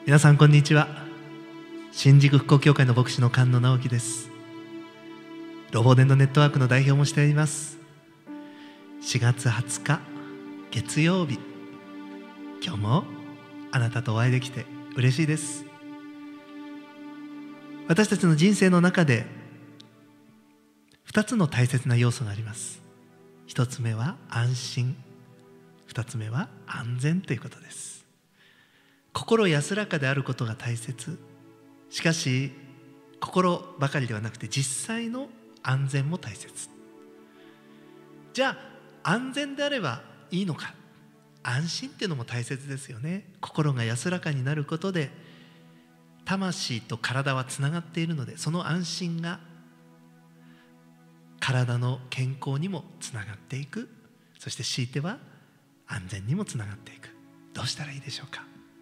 皆さんこんにちは。新宿復興協会の牧師の菅野直樹です。ロボデンドネットワークの代表もしております。4月20日月曜日、今日もあなたとお会いできて嬉しいです。私たちの人生の中で2つの大切な要素があります。1つ目は安心、2つ目は安全ということです。心安らかであることが大切。しかし心ばかりではなくて実際の安全も大切。じゃあ安全であればいいのか。安心っていうのも大切ですよね。心が安らかになることで魂と体はつながっているので、その安心が体の健康にもつながっていく。そして強いては安全にもつながっていく。どうしたらいいでしょうか。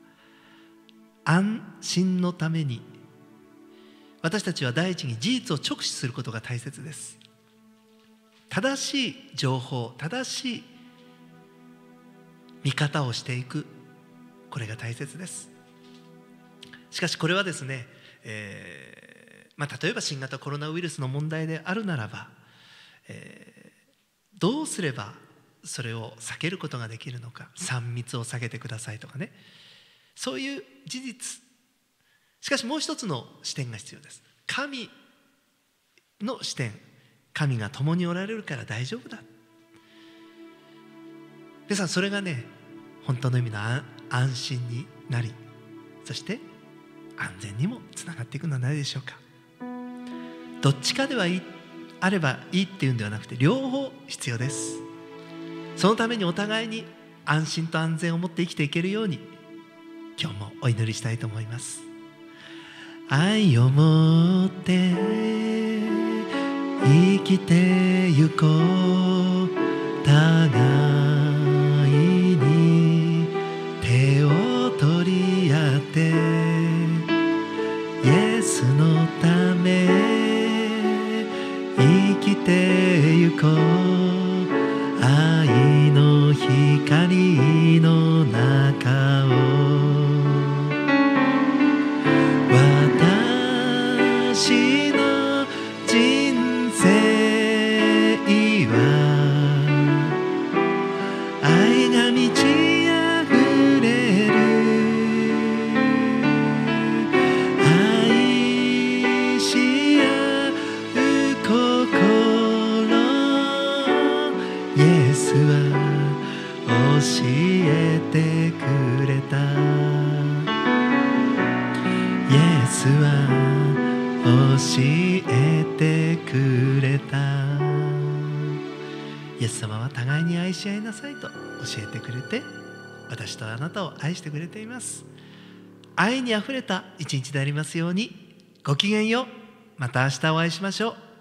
安心のために私たちは第一に事実を直視することが大切です。正しい情報、正しい見方をしていく、これが大切です。しかしこれはですね、例えば新型コロナウイルスの問題であるならば、どうすればそれを避けることができるのか。3密を避けてくださいとかね、そういう事実。しかしもう一つの視点が必要です。神の視点。神が共におられるから大丈夫だ。皆さん、それがね、本当の意味の安心になり、そして安全にもつながっていくのではないでしょうか。どっちかであればいいっていうんではなくて、両方必要です。そのためにお互いに安心と安全を持って生きていけるように、今日もお祈りしたいと思います。愛を持って生きてゆこう。互いに手を取り合ってイエスのため生きてゆこう。愛の光の中を私の人生は愛が満ち溢れる。愛し合う心、イエスは教えてくれた。イエスは教えてくれた。イエス様は互いに愛し合いなさいと教えてくれて、私とあなたを愛してくれています。愛にあふれた一日でありますように。ごきげんよう。また明日お会いしましょう。